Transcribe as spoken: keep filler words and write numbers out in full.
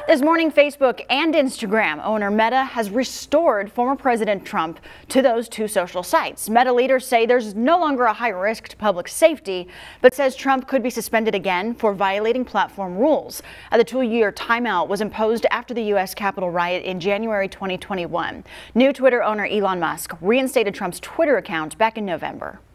This morning, Facebook and Instagram owner Meta has restored former President Trump to those two social sites. Meta leaders say there's no longer a high risk to public safety, but says Trump could be suspended again for violating platform rules. Uh, the two-year timeout was imposed after the U S Capitol riot in January twenty twenty-one. New Twitter owner Elon Musk reinstated Trump's Twitter account back in November.